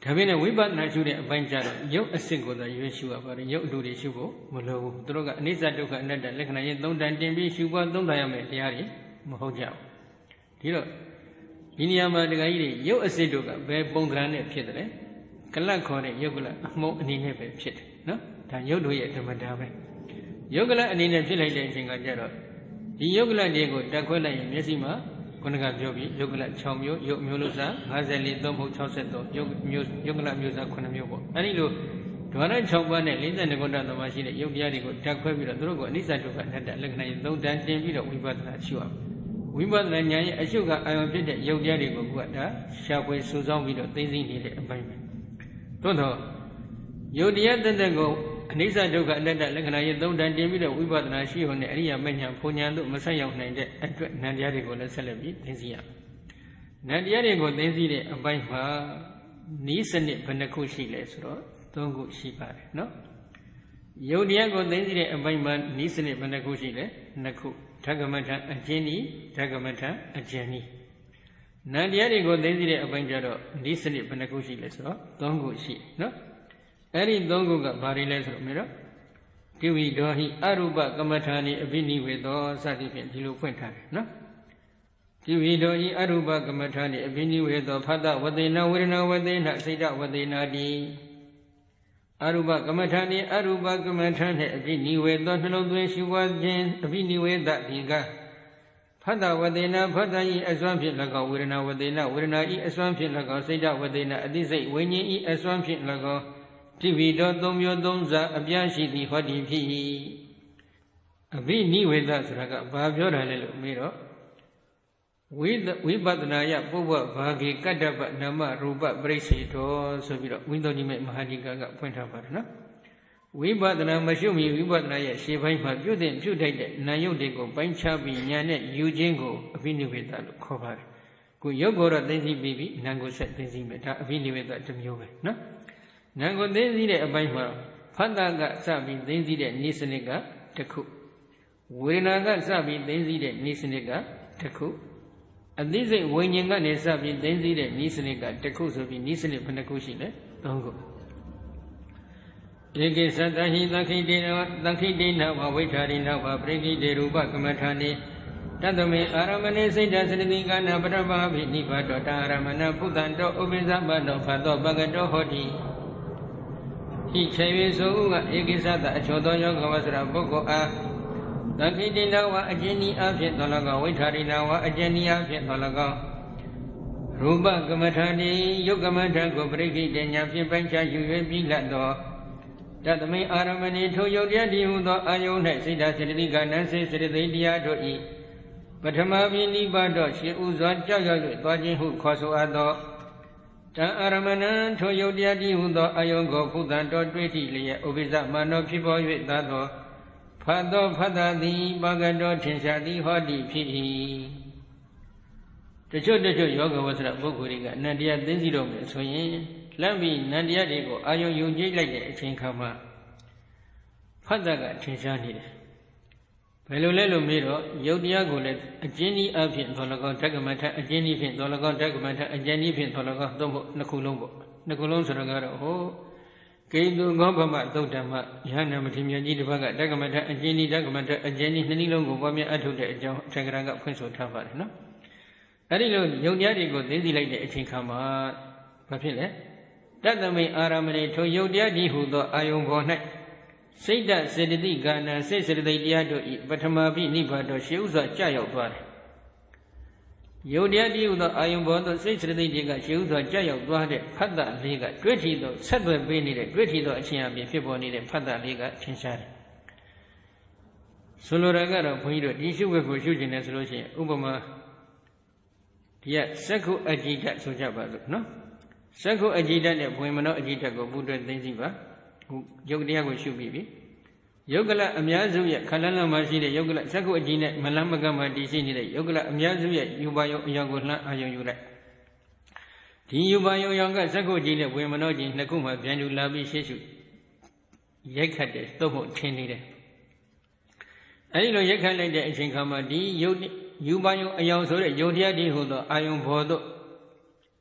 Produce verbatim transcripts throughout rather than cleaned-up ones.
ဒါပေမဲ့ဝိပဿနာရှုတဲ့အပိုင်းကျတော့ရုပ်အစစ်ကိုသာရွေးရှုရပါတယ်ရုပ်အတူတွေရှုဖို့မလိုဘူးသူတို့ကအနိစ္စဒုက္ခအနတ္တလက္ခဏာရင်သုံးတန်တင်ပြီးရှုပွားသုံးတန်ရမယ်တရားတွေမဟုတ်ကြဘူးဒီတော့ဒီနေရာမှာဒကာကြီးတွေရုပ်အစစ်တို့ကဘယ်ပုံသဏ္ဍာန်နဲ့ဖြစ်တယ်ကလတ်ခေါ်တဲ့ရုပ်ကလတ်အမှုအနေနဲ့ပဲဖြစ်တယ်နော်ဒါရုပ်တို့ရဲ့ဓမ္မတာပဲရုပ်ကလတ်အနေနဲ့ဖြစ်လိုက်တဲ့အချိန်ကကျတော့ဒီရုပ်ကလတ်တွေကိုတက်ခွဲလိုက်ရင်မျက်စိမှာခုနကပြောပြီးရုပ်ကလတ်၆မျိုးရုပ်မျိုးလို့စား၅၄သုံးဖို့၆၃ရုပ်မျိုးရုပ်ကလတ်မျိုးစား9မျိုးပေါ့အဲဒီလိုဓဝရ၆ပါးနဲ့၄၂ခုတ္တသမားရှိတဲ့ရုပ်တရားတွေကိုတက်ခွဲပြီးတော့သူတို့ကိုအနိစ္စဒုက္ခအနတ္တလက္ခဏာရင်သုံးတန်တင်ပြီးတော့ဝိပဿနာရှုရဝိပဿနာဉာဏ်ရဲ့အရှုကအာရုံဖြစ်တဲ့ရုပ်တရားတွေကိုကဒါရှာဖွေစူးစောင်းပြီးတော့သိသိနေတဲ့အပိုင်းပဲသို့တော့ရုပ်တရားတက်တဲ့ကိုအနိစ္စဒုက္ခအနတ္တလက္ခဏာရင်သုံးတန်တင်ပြီးတော့ဝိပဿနာရှိုံနဲ့အရိယာမဉ္ဇဉ်ဘုံဉာဏ်တို့မဆက်ရောက်နိုင်တဲ့အတွက်နံတရားတွေကိုလည်းဆက်လက်ပြီးသိသိရနံတရားတွေကိုသိသိတဲ့အပိုင်းမှာနီးစနစ်ဘယ်နှခုရှိလဲဆိုတော့သုံးခုရှိပါတယ်နော်ယုတ်တရားကိုသိသိတဲ့အပိုင်းမှာနီးစနစ်ဘယ်နှခုရှိလဲနှစ်ခုဓကမထအကျဉ်းဤဓကမထအကျဉ်းဤနံတရားတွေကိုသိသိတဲ့အပိုင်းကျတော့နီးစနစ်ဘယ်နှခုရှိလဲဆိုတော့သုံးခုရှိနော်အဲ့ဒီသုံးခုကဘာတွေလဲဆိုတော့မြေတော့တိဝိဒောဟိအရူပကမ္မထာနိအဘိနိဝေသောစသည်ဖြင့်ဒီလိုဖွင့်ထားတယ်နော်တိဝိဒောဟိအရူပကမ္မထာနိအဘိနိဝေသောဖသဝတေနဝေဒနာဝတေနစိတ်တဝတေနာတိအရူပကမ္မထာနိအရူပကမ္မထာနှင့်အဘိနိဝေသောနှလုံးသွင်းရှိပွားခြင်းအဘိနိဝေသတိကဖသဝတေနဖသဤအစွမ်းဖြင့်၎င်းဝေဒနာဝတေနဝေဒနာဤအစွမ်းဖြင့်၎င်းစိတ်တဝတေနအတိစိတ်ဝိညာဉ်ဤအစွမ်းဖြင့်၎င်းတိဝိတောသုံးမျိုးသုံးစားအပြားရှိသည်ဟောဒီဖြစ်၏အဘိနိဝေဒဆိုတာကဘာပြောတာလဲလို့မေးတော့ဝိဝိပဿနာယပုဗ္ဗဘာဂေကတ္တပနာမရူပပရိစ္ဆေတောဆိုပြီးတော့ဝိသုဒ္ဓိမေမဟာဒီကကဖွင့်ထားပါတယ်နော်ဝိပဿနာမရှိမီဝိပဿနာရဲ့ရှေ့ပိုင်းမှာပြုတဲ့ပြုထိုက်တဲ့နာယုတ်တွေကိုပိုင်းခြားပြီးဉာဏ်နဲ့ယူခြင်းကိုအဘိနိဝေဒလို့ခေါ်ပါတယ်ခုယုတ်ကိုတော့သိသိပြီးပြီနာကိုဆက်သိသိမယ်ဒါအဘိနိဝေဒတစ်မျိုးပဲနော်နာကိုသိသိတဲ့အပိုင်းမှာဖတ်တာကစပြီးသိသိတဲ့နိစ္စနစ်ကတစ်ခုဝေဒနာကစပြီးသိသိတဲ့နိစ္စနစ်ကတစ်ခုအသိစိတ်ဝိညာဉ်ကနေစပြီးသိသိတဲ့နိစ္စနစ်ကတစ်ခုဆိုပြီးနိစ္စနစ်ဘယ်နှခုရှိလဲသုံးခုဧကိသတ္တဟိသခိတေနသခိတေနဝဝိထာရိနဝပရိကိတေရူပကမ္မထာနိတတမေအာရမဏေစိတ်တသတိကနာပရမဘိနိဗ္ဗတောတာရမဏဖုတံတောဥပိသဗ္ဗတောဖတ်တောပကတောဟောတိဤခြေ၍ဆိုဥကဧကိသတ္တအချောသောယောဂဝဆရာပုဂ္ဂိုလ်အားသခိတိနဝအကျဉ်းဤအဖြစ်တော်၎င်းဝိထာရိနဝအကျဉ်းဤအဖြစ်တော်၎င်းရူပကမ္မထာတိယုတ်ကမ္မထာကိုပရိခိတေညာဖြင့်ပိုင်းခြားယူ၍ပြီးလတ်သောတတမိအာရမဏိထိုယုတ်တရားတည်ဟုသောအာယုန်၌စိတ်ဓာတ်စေတသိကနံစေစေတသိတရားတို့ဤပထမပိနိဗ္ဗာန်တော်ရှင်ဥစွာကြောက်ရွံ့၍သွားခြင်းဟုခေါ်ဆိုအပ်သောတံအာရမဏံထိုယုတ်တရားတည်ဟုသောအာယုန်ကိုဖုတံတော်တွေ့ထိလျက်ဥပိ္ပဇမနောဖြစ်ပေါ်၍သာသောဖတ်သောဖတ်တာသည်ပကတောထင်ရှားသည်ဟောတိဖြစ်၏တချို့တချို့ယောဂဝဆရာပုဂ္ဂိုလ်တွေကနန္တရားသိသိတော့မယ်ဆိုရင်လမ်းပြီးနန္တရားတွေကိုအာယုံယုံကြည်လိုက်တဲ့အချိန်ခါမှာဖတ်တာကထင်ရှားနေတယ်ဘယ်လိုလဲလို့မေးတော့ယုတ်တရားကိုလည်းအကျဉ်းဤအဖြစ်တော်လကောဓကမထအကျဉ်းဤဖြင့်တော်လကောဓကမထအကျဉ်းဤဖြင့်တော်လကောသုံးဖို့နှစ်ခုလုံးပေါ့နှစ်ခုလုံးဆိုတော့ကတော့ဟိုကိတုဂောဗမသုတ်တမယဟနာမထေရကြီးတစ်ပတ်ကဓကမထအကျဉ်းဤဓကမထအကျဉ်းဤနှစ်နည်းလုံးကိုပွားများအထုတ်တဲ့အကြောင်းအထက်ကရကဖွင့်ဆိုထားပါတယ်နော်အဲ့ဒီလိုယုံတရားတွေကိုသိသိလိုက်တဲ့အချိန်ခါမှာဘာဖြစ်လဲတတမိအာရမဏေထိုယုတ်တရားဒီဟုသောအာယုံပေါ်၌စိတ်တစေတသိကနာစိတ်စေတသိက်တရားတို့ဤပထမပိနိဗ္ဗာန်တော်ရှေးဥစွာကြာရောက်သွားတယ်ယုတ်တရားဒီဟုသောအာယုံပေါ်သို့စိတ်စေတသိက်တွေကရှေးဥစွာကြာရောက်သွားတဲ့ဖတ်တာလေးကတွေ့ထီသောဆက်သွယ်ပေးနေတဲ့တွေ့ထီသောအချင်းအပြင်ဖြစ်ပေါ်နေတဲ့ဖတ်တာလေးကထင်ရှားတယ်ဆိုလိုတာကတော့ဘုန်းကြီးတို့ဒီရှုဝက်ကိုရှုကျင်တယ်ဆိုလို့ရှိရင်ဥပမာဒီကစက္ခုအကြိတဆိုကြပါစို့နော်စက္ခုအကြိတနဲ့ဘွင်မနောအကြိတကိုဘုဒ္ဓသိသိပါယုတ်တရားကိုရှုပြီးပြီယုတ်ကလအများစုရဲ့ခန္ဓာလမ်းမှာရှိတဲ့ယုတ်ကလစက္ခုအကြိနဲ့မလမ်းမကမှာတည်ရှိနေတဲ့ယုတ်ကလအများစုရဲ့ယူပါယုံအယောင်ကိုလှမ်းအာယုံယူလိုက်ဒီယူပါယုံရောင်ကစက္ခုအကြိနဲ့ဘွင်မနောအကြိနှစ်ခုမှပြန်ယူလာပြီးရှေ့ရှုရိုက်ခတ်တယ်သို့မဟုတ်ထင်းနေတယ်အဲဒီလိုရိုက်ခတ်လိုက်တဲ့အချိန်ခါမှာဒီယုတ်ယူပါယုံအယောင်ဆိုတဲ့ယုတ်တရားဒီဟူသောအာယုံဘောသို့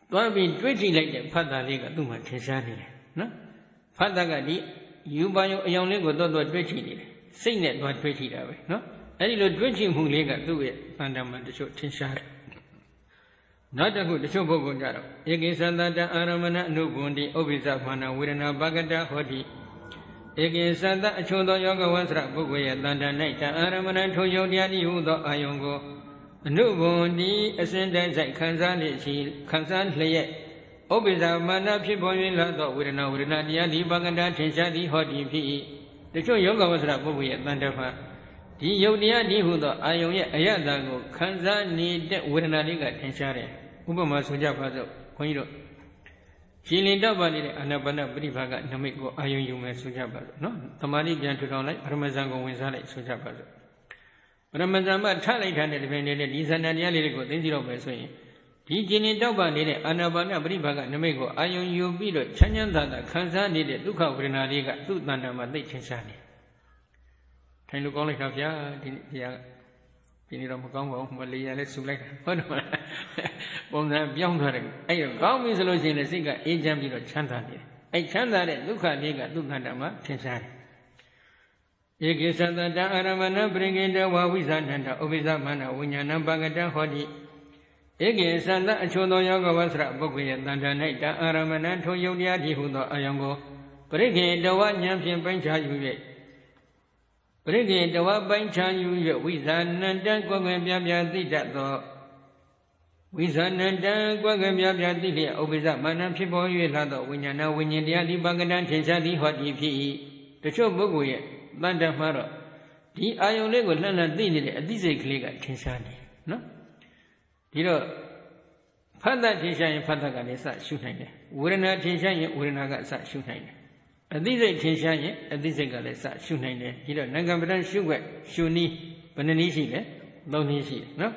သွားပြီးတွေးကြည့်လိုက်တဲ့ဖတ်တာလေးကသူ့မှာထင်ရှားနေတယ်နော်ဖတ်တာကဒီယူပါယုံအယောင်လေးကိုတော့တော့တွေးကြည့်နေတယ်စိတ်နဲ့သွားတွေးကြည့်တာပဲနော်အဲ့ဒီလိုတွေးကြည့်မှုလေးကသူ့ရဲ့တန်တမန်တချို့ထင်ရှားတယ်နောက်တစ်ခုတချို့ပုဂ္ဂိုလ်ကြတော့ဧကိသတ္တအာရမဏအနုဘွန်တိဥပ္ပိသမာနဝေဒနာပကတဟောတိဧကိသတ္တအချို့သောယောဂဝဆရပုဂ္ဂိုလ်ရဲ့တန်တန်၌တအာရမဏထိုယုတ်တရားဤဟုသောအာယုံကိုအနုဘွန်တိအစဉ်တည်းဆိုင်ခံစားလျက်ရှိခံစားလျက်ဥပ္ပိသမာနဖြစ်ပေါ်၍လာသောဝေဒနာဝေဒနာတရားဒီပကတထင်ရှားသည်ဟောတိဖြစ်၏တချို့ယောဂဝဆရပုဂ္ဂိုလ်ရဲ့တန်တဖန်ဒီယုတ်တရားဒီဟုသောအာယုံရဲ့အယတ္တကိုခံစားနေတဲ့ဝေဒနာလေးကထင်ရှားတယ်ဥပမာဆိုကြပါစို့ခွန်ကြီးတို့ကြည်လင်တော့ပါနေတဲ့အာနာပါနပရိဘာကနမိတ်ကိုအာယုံယူမယ်ဆိုကြပါစို့နော်သမာဓိပြန်ထူထောင်လိုက်ပရမဇန်ကိုဝင်စားလိုက်ဆိုကြပါစို့ပရမဇန်မှာထလိုက်ထားတဲ့ဒီပင်နေတဲ့ဒီဇဏတရားလေးတွေကိုသိသိတော့မယ်ဆိုရင်ဒီကြည်လင်တော့ပါနေတဲ့အာနာပါနပရိဘာကနမိတ်ကိုအာယုံယူပြီးတော့ချမ်းချမ်းသာသာခံစားနေတဲ့ဒုက္ခဝေဒနာလေးကသူ့တဏ္ဍာမှာသိထင်ရှားနေထိုင်လို့ကောင်းလိုက်တာဗျာဒီဘုရားဒီနေ့တော့မကောင်းပါဘူးမလေးရလဲဆူလိုက်တာဟုတ်တယ်မလားပုံစံပြောင်းသွားတယ်အဲ့တော့ကောင်းပြီဆိုလို့ရှိရင်လည်းစိတ်ကအေးချမ်းပြီးတော့ချမ်းသာနေတယ်အဲ့ချမ်းသာတဲ့ဒုက္ခလေးကသူ့ခန္ဓာမှာထင်ရှားတယ်ဧကိသတ္တအာရမဏပရိကိတဝဝိဇာနန္တဥပ္ပိသမန္နဝိညာဏပကတဟောတိဧကိသတ္တအချို့သောယောဂဝဆရပုဂ္ဂိုလ်ရဲ့တန်ထာ၌တအာရမဏထိုယုတ်တရားဒီဟုသောအာယုံကိုပရိကိတဝဉာဏ်ဖြင့်ပိုင်းခြားယူ၍ပရိကေတဝပိုင်းခြားယူ၍ဝိဇာနန္တံကွယ်ကွယ်ပြားပြားသိတတ်သောဝိဇာနန္တံကွယ်ကွယ်ပြားပြားသိလျက်ဥပ္ပိသမန္နဖြစ်ပေါ်၍လာသောဝိညာဏဝိညာဉ်တရားဒီပကတံထင်ရှားသည်ဟောတိဖြစ်၏တချို့ပုဂ္ဂိုလ်ရဲ့တန်တမှားတော့ဒီအာယုံလေးကိုလှမ်းလှမ်းသိနေတဲ့အသိစိတ်ကလေးကထင်ရှားနေနော်ဒီတော့ဖတ်တတ်ထင်ရှားရင်ဖတ်တတ်ကလည်းစရှုနိုင်တယ်ဝေဒနာထင်ရှားရင်ဝေဒနာကစရှုနိုင်တယ်အသိစိတ်ထင်ရှားရင်အသိစိတ်ကလည်းစရှုနိုင်တယ်ဒီတော့နိုင်ငံပဒံရှုွက်ရှုနည်းဘယ်နှနည်းရှိလဲသုံးနည်းရှိတယ်နော်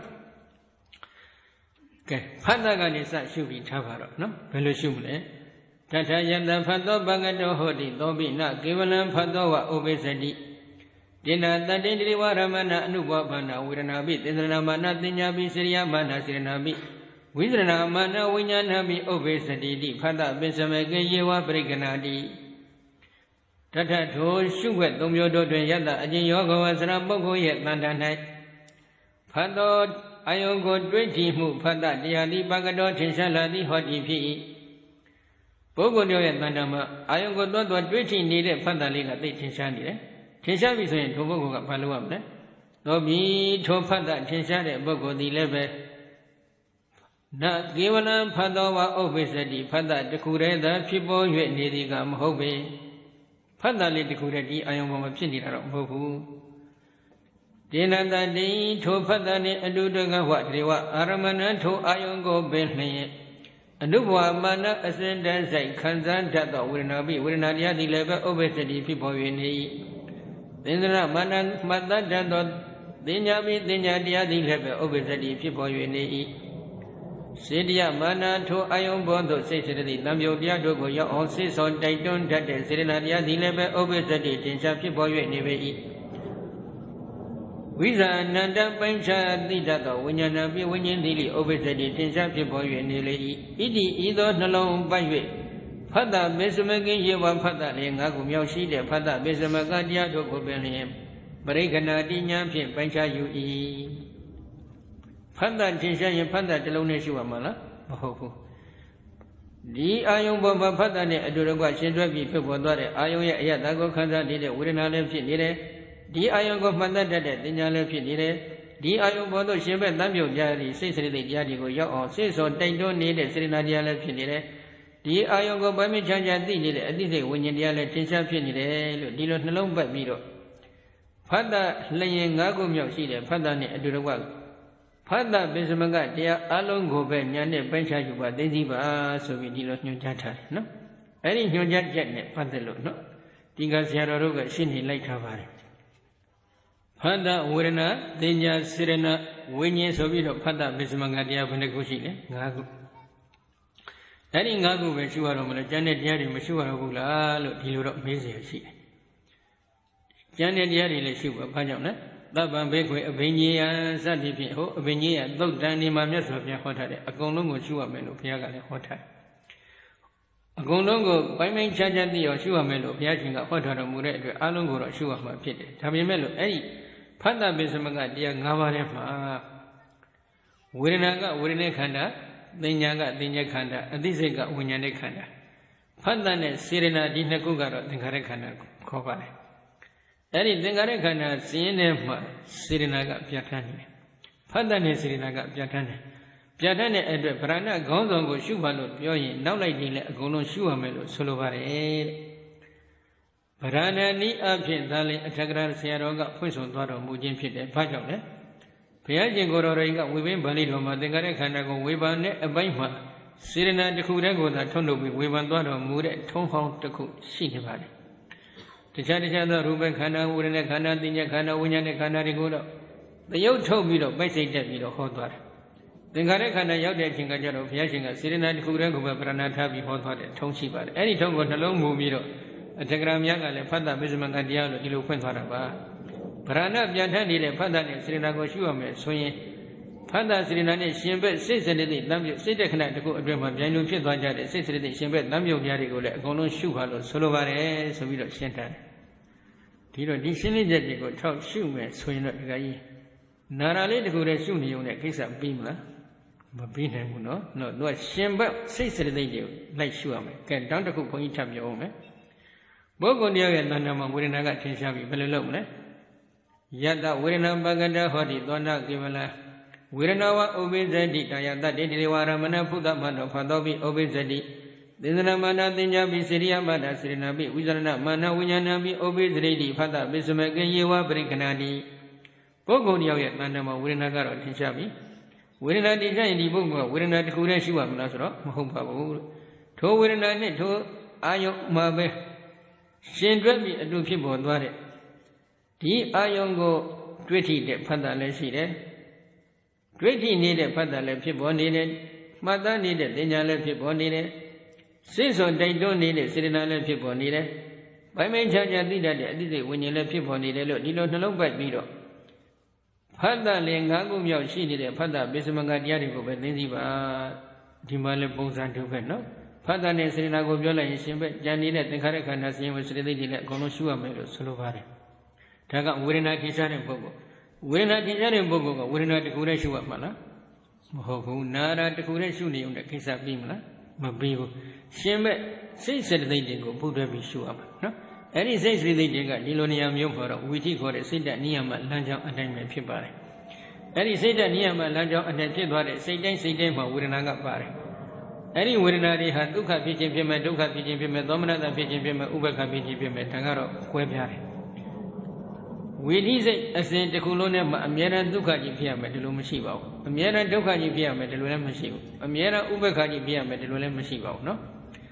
ကဲဖတ်တာကနေစရှုပြီးထားပါတော့နော်ဘယ်လိုရှုမလဲတထယတဖတ်သောပကတောဟောတိသောပိနကေဝလံဖတ်သောဝဥပိစတိတိနာတတေတိဝရမဏအနုဘောဘာနာဝေဒနာပိသင်္သနာမာနတင်ညာပိစရိယမာနစေရနာပိဝိဇရဏမာနဝိညာဏပိဥပိစတိတိဖတ်တပိစမေကေယေဝပရိကနာတိတထထိုရှုွက်သုံးမျိုးတို့တွင်ယတအကျဉ်ယောဂဝဆရာပုဂ္ဂိုလ်ရဲ့တန်တန်၌ဖတ်သောအာယုံကိုတွေးကြည့်မှုဖတ်တတရားသည်ပကတောထင်ရှားလာသည်ဟောတိဖြစ်၏ပုဂ္ဂိုလ်တို့ရဲ့တန်တန်မှာအာယုံကိုသွားသွားတွေးကြည့်နေတဲ့ဖတ်တာလေးကသိထင်ရှားနေတယ်ထင်ရှားပြီဆိုရင်ထိုပုဂ္ဂိုလ်ကဘာလုပ်ရမလဲတော့ပြီးထိုဖတ်တထင်ရှားတဲ့ပုဂ္ဂိုလ်သည်လည်းပဲနကေဝလံဖတ်သောဝဥပ္ပိစတိဖတ်တတခုတည်းသာဖြစ်ပေါ်၍နေသည်ကမဟုတ်ပေဖတ်တာလေးတခုတည်းဒီအာယုံပေါ်မှာဖြစ်နေတာတော့မဟုတ်ဘူးဒေနတတိထိုဖတ်တာနှင့်အတုတကဝတေဝအာရမဏထိုအာယုံကိုပင်လျင်အနုဘဝမာနအစဉ်တည်းဆိုင်ခံစားတတ်သောဝေဒနာပိဝေဒနာတရားသည်လည်းပဲဥပ္ပစ္စတိဖြစ်ပေါ်၍နေ၏သင်္သရမာနမှတ်တတ်သောသင်ညာပိသင်ညာတရားသည်လည်းပဲဥပ္ပစ္စတိဖြစ်ပေါ်၍နေ၏စေတယမာနထိုအာယုံဘောသို့စိတ်စေတသိက်တံပြုတ်တရားတို့ကိုရောက်အောင်စိတ်ဆောင်တိုက်တွန်းတတ်တဲ့စေရနာတရားသည်လည်းပဲဥပ္ပစ္စတိတင်ရှားဖြစ်ပေါ်၍နေပေ၏ဝိဇာနန္တပိုင်းခြားသိတတ်သောဝိညာဏပိဝိညာဉ်သည်ဥပ္ပစ္စတိတင်ရှားဖြစ်ပေါ်၍နေလေ၏ဣတိဤသောနှလုံးပိုက်၍ဖတ်တာမေစမကိယေဝဖတ်တာလည်းငါးခုမြောက်ရှိတဲ့ဖတ်တာမေစမကတရားတို့ကိုပင်လျင်ပရိက္ခဏတိညာဖြင့်ပိုင်းခြားယူ၏ဖတ်တာထင်ရှားရင်ဖတ်တာတစ်လုံးနဲ့ရှုရမှာလားမဟုတ်ဘူးဒီအာယုံပေါ်မှာဖတ်တာနဲ့အတူတကွရှင်းတွဲပြီးဖြစ်ပေါ်သွားတဲ့အာယုံရဲ့အယတ္တကိုခံစားနေတဲ့ဝေဒနာလည်းဖြစ်နေတယ်ဒီအာယုံကိုမှတ်တတ်တဲ့တင်ညာလည်းဖြစ်နေတယ်ဒီအာယုံပေါ်သို့ရှင်ဘက်တမ်းပြုတ်ကြသည့်စိတ်စရိတ်တရားတွေကိုရောက်အောင်စိတ်စောတိုက်တွန်းနေတဲ့စေရနာတရားလည်းဖြစ်နေတယ်ဒီအာယုံကိုပိုင်းမချမ်းချမ်းသိနေတဲ့အသိစိတ်ဝိညာဉ်တရားလည်းထင်ရှားဖြစ်နေတယ်လို့ဒီလိုနှလုံးပတ်ပြီးတော့ဖတ်တာလျင်ငါးခုမြောက်ရှိတယ်ဖတ်တာနဲ့အတူတကွဖတ်တာပိစမကတရားအလုံးကိုပဲညာနဲ့ပိုင်းခြားယူပါသိသိပါဆိုပြီးဒီလိုညွှန်ကြားထားတယ်နော်အဲ့ဒီညွှန်ကြားချက်နဲ့ပတ်သက်လို့နော်ဒီကဆရာတော်တို့ကရှင်းနေလိုက်ထားပါတယ်ဖတ်တာဝေဒနာတင်ညာစေရနာဝိညာဉ်ဆိုပြီးတော့ဖတ်တာပိစမကတရားဘယ်နှခုရှိလဲငါးခုအဲ့ဒီငါးခုပဲရှုရတော့မလဲကျန်တဲ့တရားတွေမရှုရတော့ဘူးလားလို့ဒီလိုတော့မေးเสียရှိတယ်ကျန်တဲ့တရားတွေလည်းရှုပါဘာကြောင့်လဲ Taban Bekwe Abinia Sadipi Ho Abinia Dogdani Mamia Sofia Hotare a Gonongo Shua Melo Piaga Hotai a Gonongo by main Chajandi or Shua Melo Piaginga Hotara Mure Alongo or Shua Mapit Tamimelo Eri Panda Besamaga Dia Gavarefa Wirinaga Wirine Kanda Dinyaga Dinya Kanda and this is Winyane Kanda Pandane Sirena Dinakugara Dingarekana Kovare Eri Dingarekana Sinema Sirinaga Piatani Pandane Sirinaga Piatani Piatane Edwe Prana Gonzongo Shubalo Yoyi now like Dile Gono Shuamelo Solovare Prana ni Abjin Dali Atagra Siaroga Puso Doro Mujin Pit Pajole Piagin Gororinga Wibin Balidoma Dingarekana go Wibane Abaima Sirena de Kurango that Tondo we went on a mood Tom Hong to cook Shinibadi. The Chadishana Ruben Kana, Urena Kana, Dinya Kana, Winyane Kana Rigoda. The Yo told me to basic that we don't hold water. The Garekana Yode Chingajaro, Piachinga, Sirena de Kurango, Branatabi hot water, Tom Shiba. Any tongue got a long movie, a Tagram Yaga, Fanda Bisman and Diallo, Ilu Quentaraba. Prana Biantani, Fanda, Sirena Goshuame, Soye. Panda Srinani, Shimbe, Sicily, Namio, Sitakana to go a dream of Janu Pitwaja, Sicily, Shimbe, Namio Yarigo, Gono Shuhalo, Solovare, Sovido Shentan. Tiro Dishini Jadigo, talk Shume, Swing at Gai. Narale to go to Shuni on a case of Bimla, but Bina, no, no, no, Shimba, Sicily, like Shuame, can down to cook on each of your own. Bogonia and Nanama, Wirinaga, Tinshavi, Belilone. Yada, Wirina Baganda, Hodi, Donna, Givala. Wiranawa obezadi Tayata Didivara Mana Pudamano Fadobi obezadi Dizana Mana Dinjabi Syria Mada Srinabi Wizana Mana Winyanabi obezadi Fada Bisumagayewa Brikanadi Pogonia Manama Wirinagaro Tishabi Wirina Dija Bogo Wirina Kureshiwa Nasro Mahupa To Wirinani to Ayo Mabe Shindrabi Adu Pibo Dware Di Ayongo Twitty de Fada Leside Twenty needed Padale people needed, Mother needed, Dinale people needed, Season they don't need it, Sirinale people needed. By main charge, I did that, did it when you let people needed, you don't know by Mido. Pada Lengagum Yao, she needed Pada Bismanga Diarico, but Niziba Dimale Bozan to Veno. Pada Nesrinago Viola in Shimbe, Janina, the Karakana, same was related at Gonoshua Melo, Solovare. Taga Wirina Kishan and Bogo. We're not in Bogo, we're not the Kureshu of Mana. Moho, Nara the Kureshu on the case of Bimla, Mabibu. Shembe, say said they did go, Buddha be sure. No? And he says they did got Nilonia Mupara, which for a said that Niama Lanja and then Pibare. And he said that Niama Lanja and then Pibare, say then say them for Wiranaga Pare. Any Wirinari had Duka Pichim Pima, Duka Pichim Pima, Domina Pichim Pima, Ubaka Pichim Pima, Tangaro, Quebiare. We need a saint Colonel Amera Dukaji Pia Metal Mashiva, Amera Dukaji Pia Metal Mashiv, Amera Ubakaji Pia Metal Mashiva, no?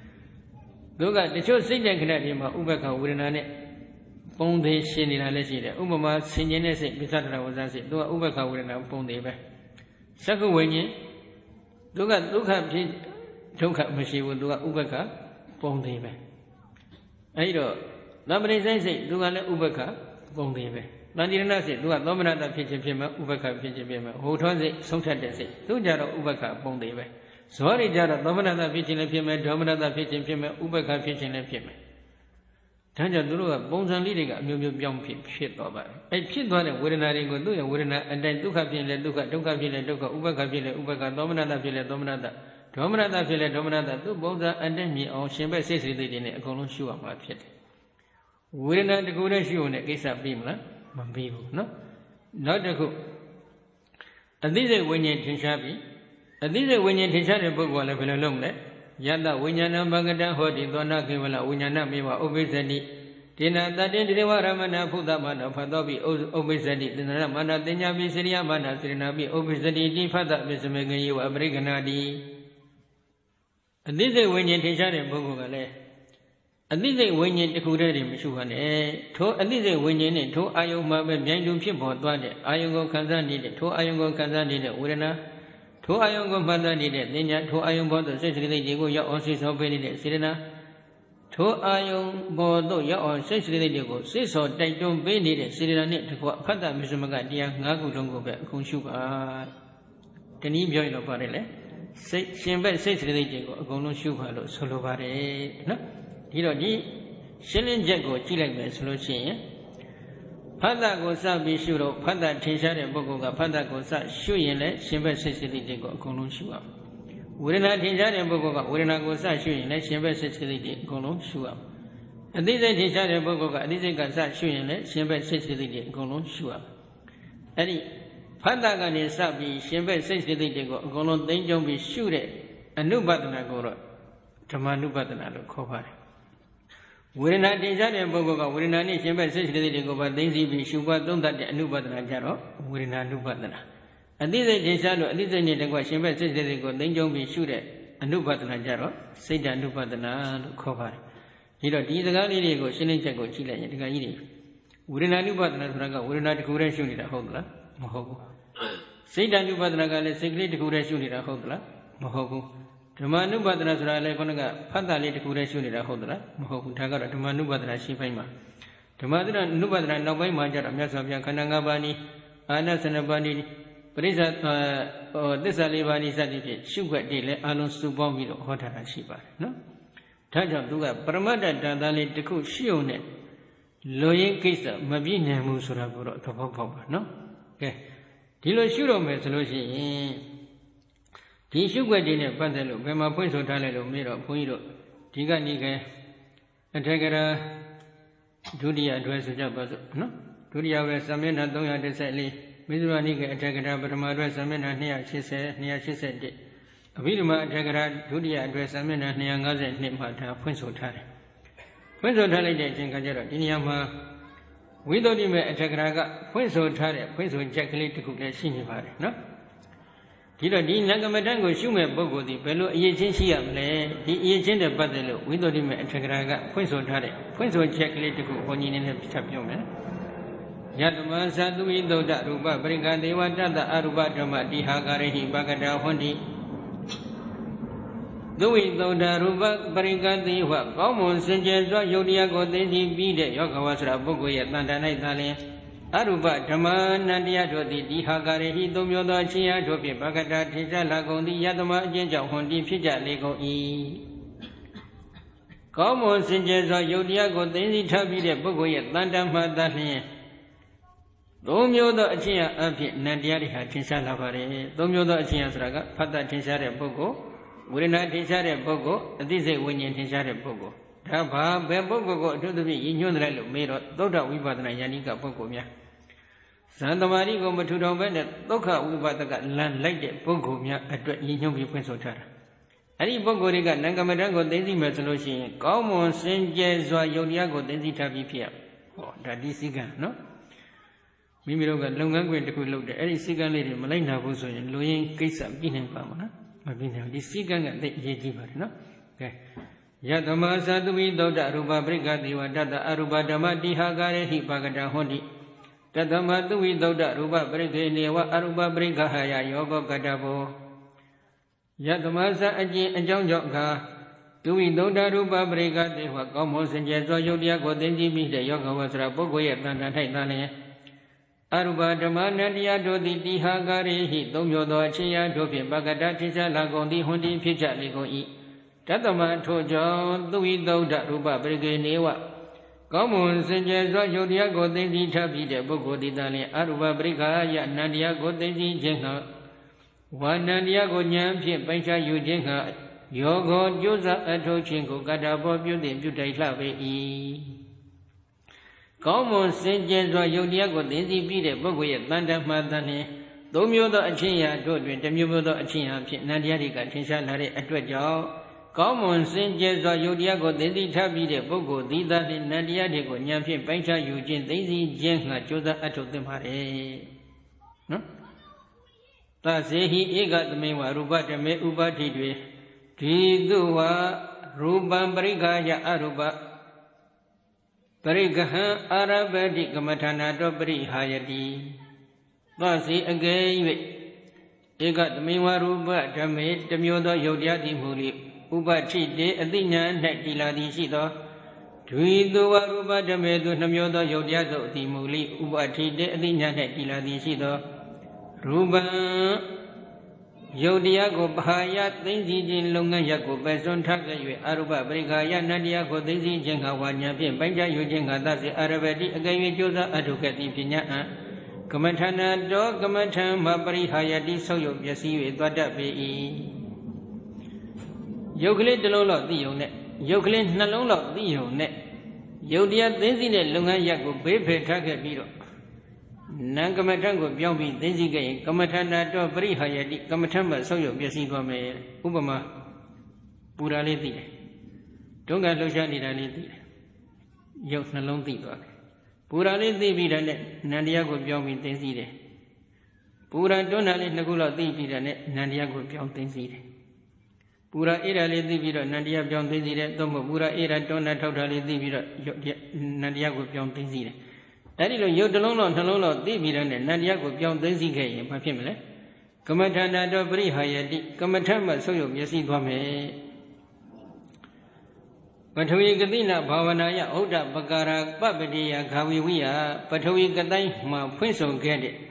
Duga, the show Saint Canadian Ubaka Wirinane, Ponde Shinina Lesida, Umama Sinyanese, Bisatra was as it, do Ubaka Wirina Ponde. Sako Winnie Duga Duka Duka Mashiv, Duga Ubaka Ponde. Aido, nobody says it, Duga Ubaka. Bongbe. Nandina said, Do a Domina Pitching Pima, Ubaka Pitching Pima, who turns it, so that they say, two Jara Ubaka Bongbe. Sorry, Jara, Domina Pitching Pima, Domina Pitching Pima, Ubaka Pitching Pima. Tanja Dura, Bones and Lidiga, new young pit over. A pit one, wouldn't I go do it, wouldn't I, and then Duka Pila, Duka, Duka Pila, Duka, Ubaka Pila, Ubaka, Domina Pila, Domina, Domina Pila, Domina, two Bonza, and then me on Shemba says it in a colon shoe of my pit. We're not the good as you in a case of Bimla, Mambibu, no? Not the good. And this is when you're Tinshabi. And this is when you're Tinshabi book while I've been alone there. Yanda, Winyana Bagada, Hodi, Dona Kivala, Winyana Miva, Obesani. Tina, that didn't Ramana Pudamana, Fadobi, Obesani, the Ramana, Dinabi, Syria, Mana, Srinabi, Obesani, Fada, Mister Megayu, Abriganadi. And this is when you're Tinshabi book. And this is when you could read him, Shuhane, to and this is when you to Ayoma, Yandu Chipo, Ayongo Kanza needed, to Ayongo Kanza needed, Urena, to Ayongo Panda needed, Ninya, to Ayongo, the Sicily, Digo, your office of Benedict, Sirena, ထိုအာယုံဘောတို့ရောက်အောင်စိတ်စိတ်တွေကိုစိတ်စောတိုက်တွန်းပေးနေတဲ့စေတနာနဲ့တကွဖတ်တာမစ္စမကတရား၅ခုလုံးကိုပဲအခုရှုပါတနည်းပြောရင်တော့ပါတယ်လေစိတ်ရှင်ဘက်စိတ်စိတ်တွေကိုအကုန်လုံးရှုပါလို့ဆိုလိုပါတယ်နော်ဒီတော့ဒီရှင်းလင်းချက်ကိုကြည့်လိုက်မယ်ဆိုလို့ရှိရင်ဖတ်တာကိုစပြီးရှုတော့ဖတ်တာထင်ရှားတဲ့ပုဂ္ဂိုလ်ကဖတ်တာကိုစရှုရင်လည်းရှင်ဘက်စိတ်စိတ်တွေကိုအကုန်လုံးရှုရမယ်ဝေဒနာထင်ရှားတဲ့ပုဂ္ဂိုလ်ကဝေဒနာကိုစရှုရင်လည်းရှင်ဘက်စိတ်စိတ်တွေအကုန်လုံးရှုရမယ်။အသိစိတ်ထင်ရှားတဲ့ပုဂ္ဂိုလ်ကအသိစိတ်ကစရှုရင်လည်းရှင်ဘက်စိတ်စိတ်တွေအကုန်လုံးရှုရမယ်။အဲ့ဒီဖတ်တာကနေစပြီးရှင်ဘက်စိတ်စိတ်တွေကိုအကုန်လုံးသိမ့်ကြုံပြီးရှုတဲ့အနုပဒနာကိုတော့ဓမ္မနုပဒနာလို့ခေါ်ပါတယ်။ဝေဒနာထင်ရှားတဲ့ပုဂ္ဂိုလ်ကဝေဒနာနဲ့ရှင်ဘက်စိတ်စိတ်တွေကိုပါသိမ့်စီပြီးရှုပွားသုံးသပ်တဲ့အနုပဒနာကြတော့ဝေဒနာနုပဒနာအတိစိတ်ထင်ရှားလို့အတိစိတ်နဲ့တကွရှင်ဘက်စိတ်စိတ်တွေကိုသိမ့်ကြုံပြီးရှုတဲ့အနုပဒနာကြတော့စိတ်တ ानु ပဒနာလို့ခေါ်ပါတယ်ဒီတော့ဒီစကားလေးတွေကိုရှင်းလင်းချက်ကိုကြည့်လိုက်ရင်ဒီကကြီးတွေဝေဒနာ ानु ပဒနာဆိုတာကဝေဒနာတစ်ခုတည်းရှုနေတာဟုတ်သလားမဟုတ်ဘူးစိတ်တ ानु ပဒနာကလည်းစိတ်ကလေးတစ်ခုတည်းရှုနေတာဟုတ်သလားမဟုတ်ဘူးဓမ္မ ानु ပဒနာဆိုတာလည်းခုနကဖတ်တာလေးတစ်ခုတည်းရှုနေတာဟုတ်သလားမဟုတ်ဘူးဒါကတော့ဓမ္မ ानु ပဒနာရှင်းပိုင်းမှာဓမ္မ ानु ပဒနာနောက်ပိုင်းမှာကျတော့မြတ်စွာဘုရားခန္ဓာ၅ပါးဤအာနာစနပါးဤပရိစ္ဆာသစ္စာလေးပါးဤစသည်ဖြင့်ရှုွက်တည်းလည်းအလုံးစုပေါင်းပြီးတော့ဟောထားတာရှိပါတယ်နော်ဒါကြောင့်သူကပရမတ္တတန်တန်လေးတစ်ခုရှုုံနဲ့လိုရင်းကိစ္စမပြည့်နိုင်ဘူးဆိုတာကိုတော့သဘောပေါက်ပါနော်ကဲဒီလိုရှုတော့မယ်ဆိုလို့ရှိရင်ဒီရှုွက်တည်းနဲ့ပတ်သက်လို့ဘယ်မှာဖွင့်ဆိုထားလဲလို့မေးတော့ဘုန်းကြီးတို့ဒီကနေ့ကအထေကရာဒုတိယအတွဲဆိုကြပါစို့နော်ဒုတိယပဲစာမျက်နှာ၃၁၄မိဇုရနိကေအထေကရာပထမအတွက်စာမျက်နှာ၂၈၀ ၂၈၁အဘိဓမ္မာအထေကရာဒုတိယအတွက်စာမျက်နှာ၂၅၂မှာဒါဖွင့်ဆိုထားတယ်ဖွင့်ဆိုထားလိုက်တဲ့အချိန်ခါကျတော့ဒီနေရာမှာဝိသုဒ္ဓိမေအထေကရာကဖွင့်ဆိုထားတဲ့ဖွင့်ဆိုချက်ကလေးတစ်ခုလည်းရှိနေပါတယ်နော်ဒီတော့ဒီနံကမတန်ကိုရှုမဲ့ပုဂ္ဂိုလ်ဒီဘယ်လိုအရေးချင်းရှိရမလဲဒီအရေးချင်းတဲ့ပတ်သက်လို့ဝိသုဒ္ဓိမေအထေကရာကဖွင့်ဆိုထားတဲ့ဖွင့်ဆိုချက်ကလေးတစ်ခုဘုန်းကြီးနည်းနည်းပြပြောမယ်ယတမသတုဝိသုဒ္ဓရူပပရိက္ခဒေဝတတအရူပဓမ္မတိဟာကာရိဟိပကတာဟွန်တိသုဝိသုဒ္ဓရူပပရိက္ခဒေဝကောင်းမွန်စင်ကြယ်စွာယုတ်တရားကိုသိသိပြီးတဲ့ယောဂဝါစရာပုဂ္ဂိုလ်ရဲ့တန်တန်၌သာလျှင်အရူပဓမ္မနန္တရားတို့သည်တိဟာကာရိဟိသုံးမျိုးသောအချင်းအားတို့ဖြင့်ပကတာထေချလာကုန်သည်ယတမအချင်းကြောင့်ဟွန်တိဖြစ်ကြလေကုန်၏ကောင်းမွန်စင်ကြယ်စွာယုတ်တရားကိုသိသိထားပြီးတဲ့ပုဂ္ဂိုလ်ရဲ့တန်တန်မှသာလျှင်သုံးမျိုးသောအချင်းအဖြစ်နံတရားတွေဟာထင်ရှားလာပါတယ်သုံးမျိုးသောအချင်းဆိုတာကဖတ်တာထင်ရှားတဲ့ပုဂ္ဂိုလ်ဝေဒနာထင်ရှားတဲ့ပုဂ္ဂိုလ်အသိစိတ်ဝိညာဉ်ထင်ရှားတဲ့ပုဂ္ဂိုလ်ဒါဘာဘယ်ပုဂ္ဂိုလ်ကိုအထူးသဖြင့်ရည်ညွှန်းတယ်လို့မေးတော့သုဒ္ဓဝိပဿနာယန္တိကပုဂ္ဂိုလ်များဇန်သမာဓိကိုမထူထောင်ဘဲနဲ့ဒုက္ခဝိပဿကလမ်းလိုက်တဲ့ပုဂ္ဂိုလ်များအတွက်ရည်ညွှန်းပြီးဖွင့်ဆိုထားတာအဲ့ဒီပုဂ္ဂိုလ်တွေကနံကမတန်ကိုသိသိမယ်ဆိုလို့ရှိရင်ကောင်းမွန်စင်ကြယ်စွာယုတ်တရားကိုသိသိထားပြီးဖြစ်ရဟောဒါဒီစည်းကံနော်မိမိတို့ကလုပ်ငန်းခွင်တစ်ခုလုပ်တယ်အဲ့ဒီစည်းကမ်းလေးတွေမလိုက်နိုင်ဘူးဆိုရင်လူရင်းကိစ္စပြည့်နိုင်ပါမလားမပြည့်နိုင်ဘူးဒီစည်းကမ်းကသိအရေးကြီးပါတယ်နော်ကဲယတမသတုဝိသုဒ္ဓရူပပရိက္ခဒေဝတတအရူပဓမ္မတိဟာကာရေဟိပကတာဟွန်တိတတမတုဝိသုဒ္ဓရူပပရိက္ခေနေဝအရူပပရိက္ခဟယယောဂကတဘောယတမသအကျင့်အကြောင်းကြောင့်ခါတုဝိသုဒ္ဓရူပပရိက္ခဒေဝကောင်းမွန်စင်ကြယ်သောယုတ်တရားကိုသိသိမိတဲ့ယောဂဝဆရာပုဂ္ဂိုလ်ရဲ့တန်တန်ထိုက်တန်လျင်အရူပဓမ္မနန္တရားတို့သည်တိဟာကာရိဟိသုံးမျိုးသောအချင်းရာတို့ဖြင့်ပကတထင်ရှားလာကုန်သည်ဟွန်တိဖြစ်ကြလေကုန်၏တတမထို့ကြောင့်သုဝိသုဒ္ဓရူပပရိက္ခေနေဝကောင်းမွန်စင်ကြယ်စွာယုတ်တရားကိုသိသိထားပြီးတဲ့ပုဂ္ဂိုလ်သည်သာလျှင်အရူပပရိက္ခယနန္တရားကိုသိသိခြင်းဟံဝါနန္တရားကိုဉာဏ်ဖြင့်ပိုင်းခြားယူခြင်းဟံယောဂောကျိုးစားအထောက်ခြင်းကိုကတ္တဘောပြုသည်ပြုတိုက်လှပေ၏ကောင်းမွန်စင်ကြယ်စွာယုတ်တရားကိုသိသိပြီးတဲ့ပုဂ္ဂိုလ်ရဲ့တန်တမှတန်နှင့်သုံးမျိုးသောအချင်းရာတို့တွင်တစ်မျိုးမျိုးသောအချင်းရာဖြင့်နန္တရားတွေကထင်ရှားလာတဲ့အတွက်ကြောင့်ကောင်းမွန်စင်ကြယ်စွာယုတ်တရားကိုသိသိထားပြီးတဲ့ပုဂ္ဂိုလ်သည်သာလျှင်နန္တရားတွေကိုဉာဏ်ဖြင့်ပိုင်းခြားယူခြင်းသိသိခြင်းငှာကြိုးစားအထောက်သင်ပါတယ်နော်သဇေဟိဧကသမိဝရူပဓမေဥပါတိတွေဒီသူဝရူပံပရိက္ခယအရူပပရိက္ခဟံအာရဗတိကမ္မထာနာတောပရိဟာယတိသစေအကဲ၍ဧကသမိဝရူပဓမေတမျိုးသောယုတ်တရားသည်မူလိဥပတိတေအတိညာ၌တည်လာသည်ရှိသောဒွိတောဝရူပဓမေတုနှမျိုးသောယုတ်တရားတို့အတိမူလိဥပတိတေအတိညာ၌တည်လာသည်ရှိသောရူပံယုတ်တရားကိုဘာယသိသိခြင်းလုပ်ငန်းရပ်ကိုပဲစွန့်ထားခဲ့၍အရူပပရိခာယနတရားကိုသိသိခြင်းကဝါညာဖြင့်ပိုင်းခြားယူခြင်းကသစေအရဘတိအကယ်၍ကြိုးစားအထုခဲ့သည့်ပညာအံကမ္မထာနာတောကမ္မထံမပရိဟာယတိဆုပ်ယုတ်ပျက်စီး၍သွားတတ်ပေ၏ယုတ်ကလေးတစ်လုံးလောက်သိုံနဲ့ယုတ်ကလေးနှလုံးလောက်သိုံနဲ့ယုတ်တရားသိသိတဲ့လုပ်ငန်းရပ်ကိုဘေးဖယ်ထားခဲ့ပြီးတော့နံကမ္မထံကိုပြောင်းပြီးသိသိခဲ့ရင်ကမ္မထာနာတောပရိဟာယတိကမ္မထံမှာဆုပ်ယုတ်ပျက်စီးသွားမယ်ဥပမာပူရာလေးသိတယ်ဒုက္ခလှုပ်ရှားနေတာလေးသိတယ်ယုတ်နှလုံးသိသွားတယ်ပူရာလေးသိပြီးတဲ့နန္တရားကိုပြောင်းပြီးသိသိတယ်ပူရာတွန်းတာလေးနှစ်ခုလောက်သိပြီးတဲ့နန္တရားကိုပြောင်းသိသိတယ်ပူရာအေးရာလေးသိပြီးတော့နန္တရားပြောင်းသိသိတယ်သို့မဟုတ်ပူရာအေးရာတွန်းတာထောက်တာလေးသိပြီးတော့နန္တရားကိုပြောင်းသိသိတယ်အဲဒီလိုယုတ်တစ်လုံးလောက်နှလုံးလောက်သိပြီးတဲ့နန္တရားကိုပြောင်းသိသိခဲ့ရင်ဘာဖြစ်မလဲကမ္မထာနာတောပရိဟာယတိကမ္မထမှာဆုပ်ယုတ်ပျက်စီးသွားမယ်ပထဝီကတိနာဘာဝနာယဩဒ္ဓပကာရပပတိယခာဝီဝိယပထဝီကတိုင်းမှာဖွင့်ဆောင်ခဲ့တဲ့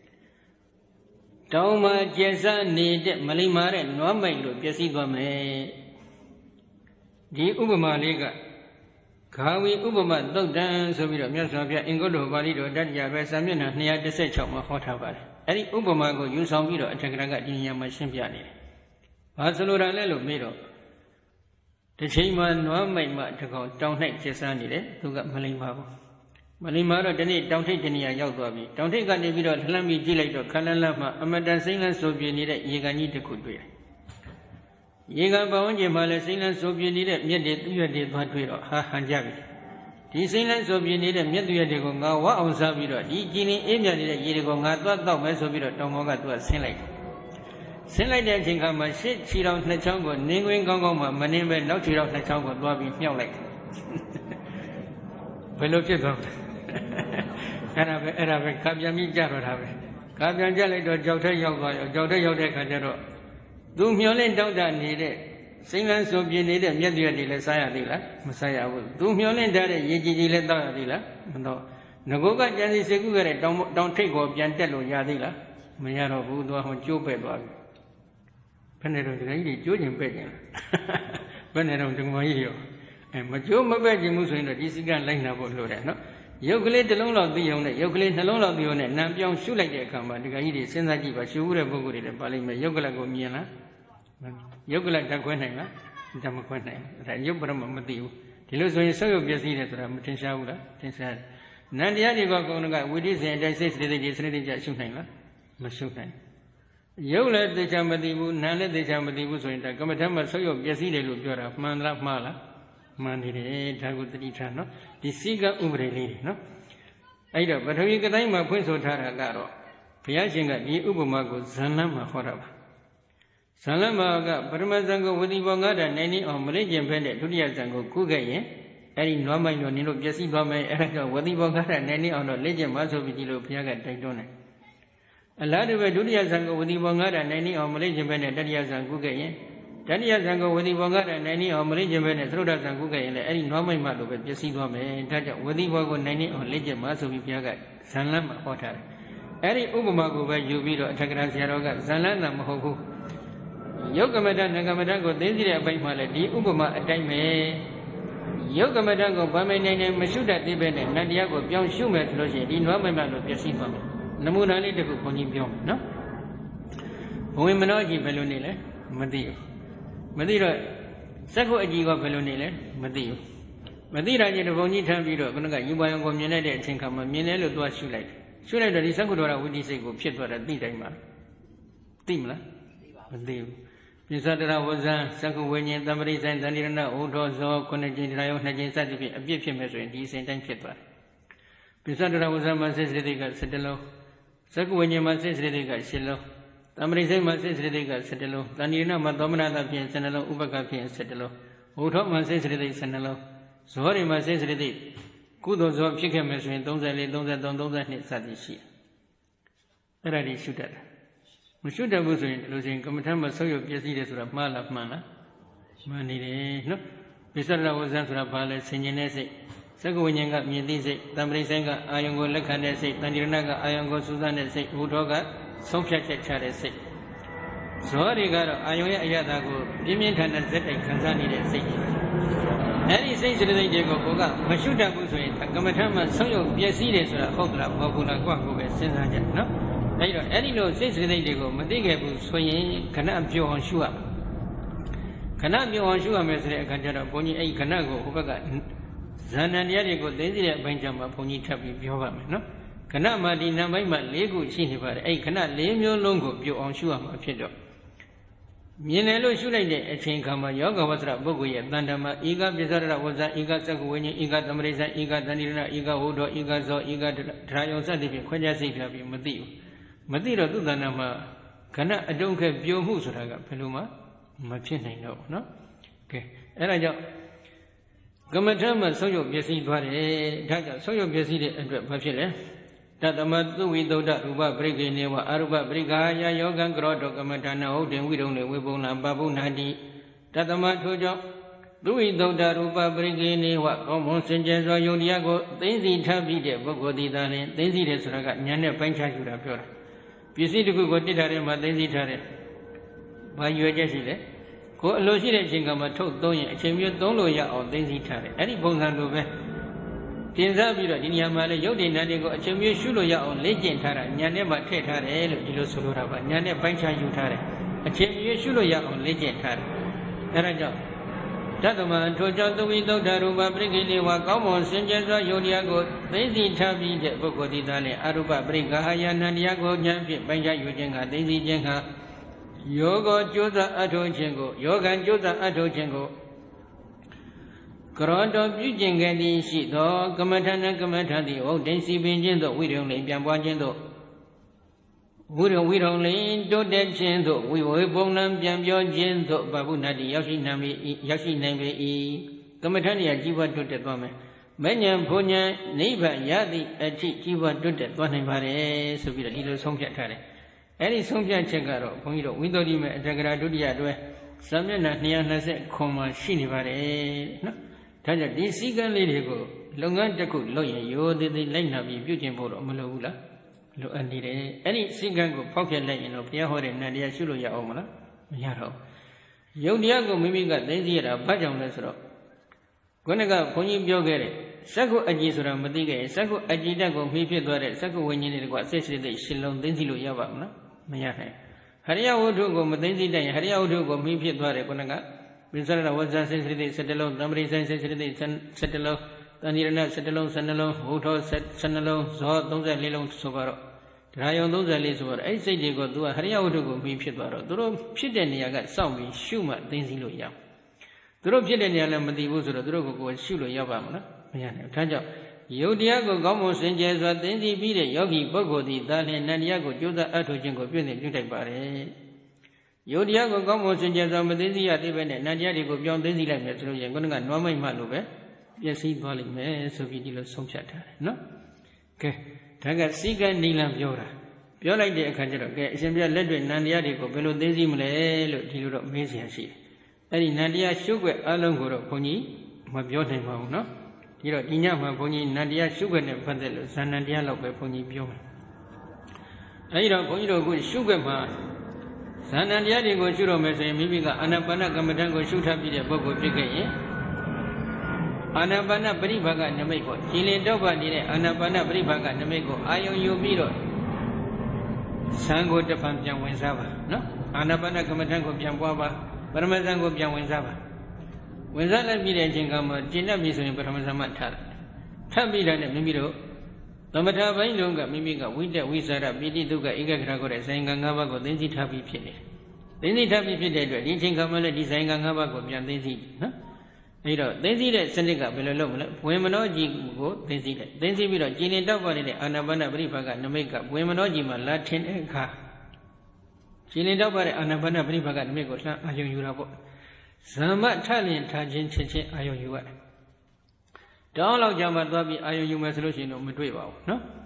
တောင်းမှာကျက်စားနေတဲ့မလိမ္မာတဲ့နွားမိုက်လို့ပျက်စီးသွားမယ်ဒီဥပမာလေးကခာဝီဥပမာသုတ်တံဆိုပြီးတော့မြတ်စွာဘုရားအင်္ဂုတ္တပါဠိတော်တတိယပဲစာမျက်နှာနှစ်ရာတစ်ဆယ့်ခြောက်မှာဟောထားပါတယ်အဲ့ဒီဥပမာကိုယူဆောင်ပြီးတော့အထက်ကရာကဒီနေရာမှာရှင်းပြနေတယ်ဘာဆိုလိုတာလဲလို့မေးတော့တစ်ချိန်မှာနွားမိုက်မှတစ်ကောင်တောင်၌ကျက်စားနေတယ်သူကမလိမ္မာဘူးမလိမ္မာတော့ဒီနေ့တောင်ထိပ်တနေရာရောက်သွားပြီတောင်ထိပ်ကနေပြီးတော့လှမ်းပြီးကြည့်လိုက်တော့ခလန်းလန်းမှာအမတန်စိမ့်လန်းဆိုပြနေတဲ့ရေကန်ကြီးတစ်ခုတွေ့တယ်ရေကန်ပဝန်းကျင်မှာလည်းစိမ့်လန်းဆိုပြနေတဲ့မြက်တွေသူ့ရွက်တွေသွားတွေ့တော့ဟာဟန်ကြပြီဒီစိမ့်လန်းဆိုပြနေတဲ့မြက်သူ့ရွက်တွေကိုငါဝအောင်စားပြီးတော့ဒီကြည်လင်အေးမြနေတဲ့ရေတွေကိုငါသွားတောက်မယ်ဆိုပြီးတော့တောင်ပေါ်ကသူကဆင်းလိုက်တယ်ဆင်းလိုက်တဲ့အချိန်ခါမှာရှစ်ခြေတော်နှစ်ချောင်းကိုနင်းကွင်းကောင်းကောင်းမှမနင်းပဲနောက်ခြေတော်နှစ်ချောင်းကိုသွားပြီးမြှောက်လိုက်ဘယ်လိုဖြစ်သွားအဲ့ဒါပဲအဲ့ဒါပဲကပြန်ပြီးကြတော့တာပဲကပြန်ကြလိုက်တော့ကြောက်ထက်ရောက်သွားရောကြောက်ထက်ရောက်တဲ့ခါကျတော့သူမျောလင့်တောက်တာနေတဲ့စိမ့်လန်းဆိုပြနေတဲ့မြက်တွေတွေလည်းစားရသေးလားမစားရဘူးသူမျောလင့်ထားတဲ့ရေကြီးကြီးလည်းတောက်ရသေးလားမတော့ငကိုကကြံစီစေကုခဲ့တဲ့တောင်တောင်ထိပ်ကိုပြန်တက်လို့ရသေးလားမရတော့ဘူးသူကဟိုကျိုးပဲ့သွားပြီဘယ်နဲ့တော့ဒီကြီးတွေကျိုးကျင်ပဲ့ကျင်ဘယ်နဲ့တော့ဒီမကြီးရောအဲမကျိုးမပဲ့ကျင်မှုဆိုရင်တော့ဒီစိကလိုက်နာဖို့လိုတယ်နော်ရုပ်ကလေးတစ်လုံးလောက်သိအောင်နဲ့ရုပ်ကလေးနှလုံးလောက်သိအောင်နဲ့နာမ်ပြောင်းရှုလိုက်တဲ့အခါမှာဒီကကြီးတွေစဉ်းစားကြည့်ပါရှုဘူးတဲ့ပုဂ္ဂိုလ်တွေလည်းပါလိမ့်မယ်ရုပ်ကလကိုမြင်လားရုပ်ကလဓာတ်ခွဲနိုင်လားဓာတ်မခွဲနိုင်ဘူးဒါရုပ်ပရမမသိဘူးဒီလိုဆိုရင်ဆုပ်ယုပ်ပျက်စီးတယ်ဆိုတာမထင်ရှားဘူးလားထင်ရှားတယ်နန္တရားတွေကကုံကဝိသိစဉ်အတိုင်းစိတ်စိတ်တွေစနစ်တကျရှုနိုင်လားမရှုနိုင်ရုပ်လည်းသိချာမသိဘူးနာမ်လည်းသိချာမသိဘူးဆိုရင်ဒါကမ္မထမ်းမှာဆုပ်ယုပ်ပျက်စီးတယ်လို့ပြောတာမှန်လားမှားလားမှန်နေတယ်ဒါကိုသတိထားနော်ဒီစိကဥပဒေလေးတွေနော်အဲ့တော့ပထဝီကတိုင်းမှာဖွင့်ဆိုထားတာကတော့ဘုရားရှင်ကဒီဥပမာကိုဇန်လန်းမှာဟောတာပါဇန်လန်းမှာကပထမဇန်ကိုဝတိဘောငါးတာနိုင်နေအောင်မလေးကျင်ဖဲတဲ့ဒုတိယဇန်ကိုကုခဲ့ရင်အဲ့ဒီနွားမိုင်းတော့နင်တို့ပျက်စီးသွားမယ်အဲ့ဒါကြောင့်ဝတိဘောငါးတာနိုင်နေအောင်တော့လေးကျင်မဆိုပြီးဒီလိုဘုရားကတိုက်တွန်းတယ်အလားတူပဲဒုတိယဇန်ကိုဝတိဘောငါးတာနိုင်နေအောင်မလေးကျင်ဖဲတဲ့တတိယဇန်ကုခဲ့ရင်တတိယဇန်ကိုဝတိဘောငါးတာနိုင်နေအောင်မလေးကျင်ဖဲတဲ့သရုဒ္ဓဇန်ကုခဲ့ရင်လည်းအဲ့ဒီနွားမိုင်းမှလိုပဲပျက်စီးသွားမယ်ဒါကြောင့်ဝတိဘောကိုနိုင်နေအောင်လေးကျင်မဆိုပြီးဘုရားကဇန်လန်းမှာဟောထားတယ်အဲ့ဒီဥပမာကိုပဲယူပြီးတော့အထက်ကရာဆရာတော်ကဇန်လန်းတာမဟုတ်ဘူးယုတ်ကမ္မဋ္ဌာန်းနံကမ္မဋ္ဌာန်းကိုသိသိတဲ့အပိုင်းမှာလည်းဒီဥပမာအတိုင်းပဲယုတ်ကမ္မဋ္ဌာန်းကိုဗာမိန်နိုင်နေမရှုတတ်သေးပဲနဲ့နတ်တရားကိုပြောင်းရှုမယ်ဆိုလို့ရှိရင်ဒီနွားမိုင်မှလို့ပျက်စီးသွားမယ်နမူနာလေးတစ်ခုဘုန်းကြီးပြောမယ်နော်ဘဝင်မနောကြီးဘယ်လိုနေလဲမသိဘူးမသိတော့စက္ခုအကြီးကဘယ်လိုနေလဲမသိဘူးမသိတာကြီးတဘုံကြီးထမ်းပြီးတော့ခုနကယူပါယံကိုမြင်လိုက်တဲ့အချိန်ခါမှာမြင်တယ်လို့သွားရှုလိုက်ရှုလိုက်တော့ဒီစက္ခုတော်ရဝိတိစိတ်ကိုဖြစ်သွားတာသိတိုင်းမှာသိမလားမသိဘူးပိဿတရဝဇံစက္ခုဝိညာဉ်တမ္ပရိဆိုင်တဏိရဏဩထောဇောခုနှစ်ကျင်တရားရောနှစ်ကျင်စသဖြင့်အပြည့်ဖြစ်မယ်ဆိုရင်ဒီအစဉ်တိုင်းဖြစ်သွားတယ်ပိဿတရဝဇံမှာစိတ်စရိတ်က၁၁လုံးစက္ခုဝိညာဉ်မှာစိတ်စရိတ်က၈လုံးတမ္ပရိဆိုင်မှာစိတ်စရိတ်က၁၁လုံးတဏိရဏမှာသောမနတဖြင့်၁၂လုံးဥပကဖြင့်၁၁လုံးဩထောမှာစိတ်စရိတ်၁၂လုံးဇောရိမှာစိတ်စရိတ်ကုသိုလ်ဇောဖြစ်ခဲ့မယ်ဆိုရင်၃၄ ၃၃ ၃၂စသည်ရှိအဲ့ဒါဒီရှုတတ်တယ်မရှုတတ်ဘူးဆိုရင်ဒီလိုဆိုရင်ကမ္မထမ်းမှာဆုပ်ယုပ်ပျက်စီးတယ်ဆိုတာမှားလားမှန်လားမှန်နေတယ်နော်ပိဿရဝဇ္ဇဆိုတာဘာလဲဆင်ញင်တဲ့စိတ်စက္ကဝိညာဉ်ကမြင်သိစိတ်တံပရိဆိုင်ကအာယုံကိုလက်ခံတဲ့စိတ်တန်တိရဏကအာယုံကိုစူးစမ်းတဲ့စိတ်ဘုထောကဆုံးဖြတ်ချက်ချတဲ့စိတ်ဇောတွေကတော့အာယုံရဲ့အရသာကိုပြင်းပြင်းထန်ထန်ဇက်တိုက်ခံစားနေတဲ့စိတ်အဲ့ဒီစိတ်စိတ်တွေကိုကိုကမရှုတတ်ဘူးဆိုရင်ကမ္မထမ်းမှာဆုံးယုံပျက်စီးတယ်ဆိုတာဟုတ်သလားမဟုတ်ဘူးလားကိုယ့်ကိုယ်ပဲစဉ်းစားကြနော်အဲ့တော့အဲ့ဒီလိုစိတ်စိတ်တွေကိုမသိခဲ့ဘူးဆိုရင်ခဏပြောအောင်ရှုရခဏပြောအောင်ရှုရမယ်ဆိုတဲ့အခါကျတော့ဘုန်းကြီးအဲ့ဒီခဏကိုဟိုဘက်ကဇာဏတရားတွေကိုသိသိတဲ့အပိုင်းကျမှဘုန်းကြီးထပ်ပြီးပြောပါမယ်နော်ခဏမှဒီနံပိုင်းမှာ၄ခုရှိနေပါတယ်အဲ့ခဏ၄မျိုးလုံးကိုပြောအောင်ရှုရမှာဖြစ်တော့မြင်တယ်လို့ရှုလိုက်တဲ့အချိန်ခါမှာယောဂဝတ္တရပုဂ္ဂိုလ်ရဲ့တန်တမဧကပစ္စရဝဇ္ဇဧကသက္ကဝိညာဉ်ဧကသမရိဇဧကတဏိရဏဧကဝုဒ္ဓဧကဇောဧကဒရာယုံစသဖြင့်ခွဲခြားစိတ်ဖြာပြီးမသိဘူးမသိတော့သူ့တဏ္ဍာမှာခဏအတုံးခက်ပြုံမှုဆိုတာကဘယ်လိုမှမဖြစ်နိုင်တော့ဘူးနော်ကဲအဲ့ဒါကြောင့်ကမ္မထမှာဆုံးယုတ်ပျက်စီးသွားတယ်ဒါကြောင့်ဆုံးယုတ်ပျက်စီးတဲ့အတွက်ဘာဖြစ်လဲတသမသုဝိသုဒ္ဓရူပပရိကေနေဝအရူပပရိကာယယောဂံကရောတောကမ္မထာနဟုတ်တင်ဝိရုံနေဝေပုံလာပပုဏ္ဏတိတသမထိုကြောင့်သုဝိသုဒ္ဓရူပပရိကေနေဝကောင်းမွန်စင်ကြယ်သောယုံတရားကိုသိသိထားပြီးတဲ့ပုဂ္ဂိုလ်သည်သာလျှင်သိသိတယ်ဆိုတာကဉာဏ်နဲ့ပိုင်းခြားယူတာပြောတာပစ္စည်းတစ်ခုကိုတိထားတယ်မှာသိသိထားတယ်ဘာရွယ်ချက်ရှိလဲကိုအလိုရှိတဲ့အချိန်ကမှထုတ်သုံးရင်အချိန်မျိုးသုံးလို့ရအောင်သိသိထားတယ်အဲ့ဒီပုံစံလိုပဲတင်စားပြီးတော့ဒီနေရာမှာလေရုပ်တည်နာတွေကိုအချိန်မျိုးရှုလို့ရအောင်လေ့ကျင့်ထားတာညာနဲ့မှထည့်ထားတယ်လို့ဒီလိုဆိုလိုတာပါညာနဲ့ပိုင်းခြားယူထားတယ်အချိန်မျိုးရှုလို့ရအောင်လေ့ကျင့်ထားတယ်အဲ့ဒါကြောင့်တသမထိုကြောင့်သဝိသုဒ္ဓရူပပရိကိလေဝကောင်းမွန်စင်ကြယ်သောယုတ်တရားကိုသိသိထားပြီးတဲ့ပုဂ္ဂိုလ်ဒီသားနဲ့အရူပပရိက္ခာယနာတရားကိုဉာဏ်ဖြင့်ပိုင်းခြားယူခြင်းကသိသိခြင်းဟာယောဂကျိုးစားအထောခြင်းကိုယောဂံကျိုးစားအထောခြင်းကိုကရောတော်ပြုကျင်ခဲ့သည်ရှိသောကမ္မထာနကမ္မထာသည်ဟုတ်တိစီပင်ခြင်းသို့ဝိရုံလိပြန်ပွားခြင်းသို့ဝိရုံဝိရုံလိတိုးတက်ခြင်းသို့ဝိဝေပုံနှံပြန်ပြောခြင်းသို့ဘာဝုဏတိရောက်ရှိနိုင်ပြီရောက်ရှိနိုင်ပြီကမ္မထာနေရာကြီးပွားတိုးတက်သွားမယ်မဉ္ဇဉ်ဘုံဉ္ဇဉ်နိဗ္ဗာန်ရသည့်အထိကြီးပွားတိုးတက်သွားနိုင်ပါတယ်ဆိုပြီးတော့ဒီလိုဆုံးဖြတ်ထားတယ်အဲ့ဒီဆုံးဖြတ်ချက်ကတော့ဘုန်းကြီးတို့ဝိသုဒ္ဓိမေအတ္တကရာဒုတိယတွဲစာမျက်နှာ၂၂၀မှာရှိနေပါတယ်နော်ဒါကြောင့်ဒီစည်းကမ်းလေးတွေကိုလုပ်ငန်းတစ်ခုလုပ်ရင်ရိုးသေးသေးလိုက်နာပြီးပြုကျင့်ဖို့တော့မလိုဘူးလားလိုအပ်နေတယ်အဲ့ဒီစည်းကမ်းကိုဖောက်ဖျက်လိုက်ရင်တော့ဘုရားဟောတဲ့နတ်တရားရှုလို့ရအောင်မလားမရတော့ယုတ်တရားကိုမိမိကသိသိရတာဘာကြောင့်လဲဆိုတော့ခုနကဘုန်းကြီးပြောခဲ့တဲ့စက္ခုအကြည်ဆိုတာမသိခဲ့ရင်စက္ခုအကြည်တက်ကိုမှီဖြစ်သွားတဲ့စက္ခုဝိညာဉ်တွေကစိတ်စိတ်သိရှင်လုံးသိသိလို့ရပါမလားမရနိုင်ဟရိယဝတ္ထုကိုမသိသိတတ်ရင်ဟရိယဝတ္ထုကိုမှီဖြစ်သွားတယ်ခုနကပိဿရဝဇ္ဇစိတ်စိတ်သိ၁၁လုံးသံပရိဆိုင်စိတ်စိတ်သိ၁၁လုံးတဏိရဏ၁၁လုံး၁၂လုံးဘုထော၁၂လုံးဇော၃၄လုံးဆိုပါတော့ဒရာယုံ၃၄ဆိုပါတော့အဲ့စိတ်တွေကိုသူကဟရိယဝတ္ထုကိုမှီဖြစ်သွားတော့သူတို့ဖြစ်တဲ့နေရာကစောင့်ပြီးရှုမှသိသိလို့ရသူတို့ဖြစ်တဲ့နေရာလည်းမသိဘူးဆိုတော့သူတို့ကိုကိုယ်ရှုလို့ရပါမလားမရနိုင်ဘူးဒါကြောင့်ယုတ်တရားကိုကောင်းမွန်စင်ကြယ်စွာသိသိပြီးတဲ့ယောဂီပုဂ္ဂိုလ်သည်သာလျှင်နတ်တရားကိုကြိုးစားအထောက်ခြင်းကိုပြည့်စုံပြုတိုက်ပါတယ်ယုတ်တရားကိုကောင်းမွန်စင်ကြယ်စွာမသိသိရသေးပဲနဲ့နတ်တရားတွေကိုပြောင်းသိသိလိုက်မယ်ဆိုလို့ရင်ခုနကနွားမိုက်မှလို့ပဲပျက်စီးသွားလိမ့်မယ်ဆိုပြီးဒီလိုဆုံးဖြတ်ထားတယ်နော်ကဲဒါကစီကံနိလန်ပြောတာပြောလိုက်တဲ့အခါကျတော့ကဲအရှင်ဘုရားလက်တွေ့နတ်တရားတွေကိုဘယ်လိုသိသိမလဲလို့ဒီလိုတော့မေးစရာရှိတယ်အဲ့ဒီနတ်တရားရှုွက်အလုံးကိုတော့ဘုန်းကြီးမပြောနိုင်ပါဘူးနော်ဒီတော့ဒီညမှာဘုန်းကြီးနတ်တရားရှုွက်နဲ့ပတ်သက်လို့ဇာဏတရားလောက်ပဲဘုန်းကြီးပြောမယ်အဲ့ဒီတော့ဘုန်းကြီးတို့အခုရှုွက်မှာဇာဏတရားတွေကိုရှုတော့မယ်ဆိုရင်မိမိကအာနာပါနကမ္မဋ္ဌာန်းကိုရှုထပ်ပြီးတဲ့ပုဂ္ဂိုလ်ဖြစ်ခဲ့ရင်အာနာပါနပရိဘာဂနမိတ်ကိုခြေလင်တော့ပါနေတဲ့အာနာပါနပရိဘာဂနမိတ်ကိုအာယုံယူပြီးတော့ဇံကိုတစ်ဖန်ပြန်ဝင်စားပါနော်အာနာပါနကမ္မဋ္ဌာန်းကိုပြန်ပွားပါပရမဇံကိုပြန်ဝင်စားပါဝင်စားလိုက်ပြီးတဲ့အချိန်ကမှကျင့်တတ်ပြီဆိုရင်ပထမဇံမှထားတယ်ထပ်ပြီးတာနဲ့မိမိတို့သမထဘိုင်းလုံးကမိမိကဝိတက်ဝိစာရပိဋိဒုက္ခဧကခရကိုတဲ့ဇိုင်ကံ၅ပါးကိုသိသိထားပြီးဖြစ်နေတယ်သိသိထားပြီးဖြစ်တဲ့အတွက်ဒီအချိန်ကမှလည်းဒီဇိုင်ကံ၅ပါးကိုပြန်သိသိနော်အဲ့တော့သိသိတဲ့စနစ်ကဘယ်လိုလုပ်မလဲဝေမနောကြီးကိုသိသိတယ်သိသိပြီးတော့ကျင်ရင်တောက်ပါနေတဲ့အာနာပါနပရိဘာဂနမိတ်ကဝေမနောကြီးမှာလာထင်တဲ့အခါကျင်ရင်တောက်ပါတဲ့အာနာပါနပရိဘာဂနမိတ်ကိုလှမ်းအာယုံယူတာပေါ့ဇမ္မထလျင်ထားခြင်းချက်ချင်းအာယုံယူရတယ်တောင်းလောက်ကြမှာသွားပြီးအာယုံယူမယ်ဆိုလို့ရှိရင်တော့မတွေ့ပါဘူးနော်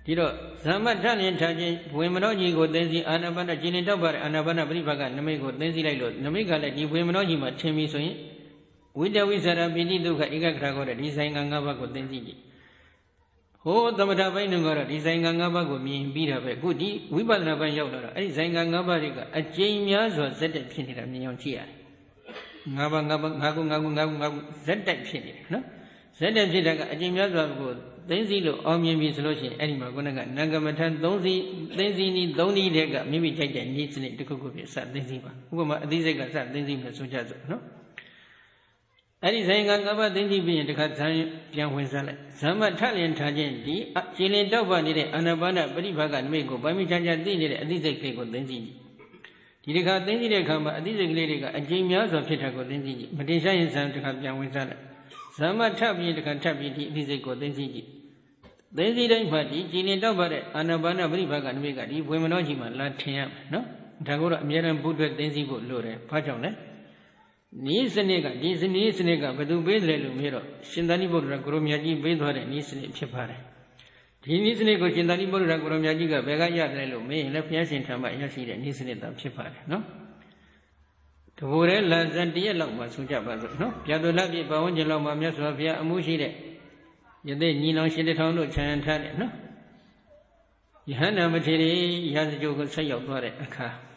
ဒီတော့ဇမ္မထလင်ထားခြင်းဝေမနောကြီးကိုသိသိအာနာပါနကျင်လင်တောက်ပါတဲ့အာနာပါနပရိပါကနမိတ်ကိုသိသိလိုက်လို့နမိတ်ကလည်းဒီဝေမနောကြီးမှာထင်ပြီဆိုရင်ဝိတဝိသရာပိဋိဒုက္ခဧကခရခေါ်တဲ့ဒီဆိုင်ငံ၅ပါးကိုသိသိကြည့်ဟိုသမထပိုင်းတုန်းကတော့ဒီဆိုင်ငံ၅ပါးကိုမြင်ပြီးတာပဲအခုဒီဝိပဿနာပိုင်းရောက်လာတော့အဲ့ဒီဆိုင်ငံ၅ပါးတွေကအကျဉ်းများစွာဇက်တက်ဖြစ်နေတာမြင်အောင်ကြည့်ရတယ်၅ပါး၅ပါး၅ခု၅ခု၅ခု၅ခုဇက်တက်ဖြစ်နေတယ်နော်ဇက်တက်ဖြစ်တာကအကျဉ်းများစွာကိုသိသိလို့အောင်မြင်ပြီဆိုလို့ရှိရင်အဲ့ဒီမှာခုနကနံကမထံ၃စီသိသိနည်း၃နည်းတည်းကမိမိကြိုက်တဲ့နည်းစနစ်တစ်ခုခုပြစသိသိပါဥပမာအသိစိတ်ကစသိသိမယ်ဆိုကြစို့နော်အဲ့ဒီဆိုင်ကငါးပါးသိသိပြီးရင်တခါဇံပြန်ဝင်စားလိုက်ဇမ္မထလင်ထားခြင်းဒီကျင်လင်တောက်ပါနေတဲ့အာနာပါနပရိဘာကနမိတ်ကိုပိုင်းမိချမ်းချမ်းသိနေတဲ့အသိစိတ်ကလေးကိုသိသိဒီတခါသိသိတဲ့အခါမှာအသိစိတ်ကလေးတွေကအကျဉ်းများစွာဖြစ်တာကိုသိသိမတင်ရှားရင်ဇံတခါပြန်ဝင်စားလိုက်ဇမ္မထပြီးတခါထပ်ပြီးဒီအသိစိတ်ကိုသိသိကြည့်သိသိတိုင်းမှာဒီကျင်လင်တောက်ပါတဲ့အာနာပါနပရိဘာကနမိတ်ကဒီဝေမနောကြီးမှာလာထင်ရမယ်နော်ဒါကိုတော့အမြဲတမ်းဘုဒ္ဓသိသိဖို့လိုတယ်ဘာကြောင့်လဲနီးစနစ်ကဒီစနစ်စနစ်ကဘယ်သူပေးတယ်လို့မေးတော့ရှင်သာရိပုတ္တရာကိုရောမြတ်ကြီးပေးသွားတဲ့နီးစနစ်ဖြစ်ပါတယ်ဒီနီးစနစ်ကိုရှင်သာရိပုတ္တရာကိုရောမြတ်ကြီးကဘယ်ကရတယ်လို့မေးရင်လည်းဘုရားရှင်ထံမှာရရှိတဲ့နီးစနစ်သာဖြစ်ပါတယ်နော်တဘူရဲလာဇန်တရက်လောက်မှဆိုကြပါစို့နော်ပြတ်တော်လက်ပြပဝန်းကျင်လောက်မှမြတ်စွာဘုရားအမှုရှိတဲ့ယသိညီနောင်ရှင်တထောင်တို့ခြံထားတယ်နော်ယဟန္တာမထေရရာဇကြိုးကိုဆက်ရောက်သွားတဲ့အခါ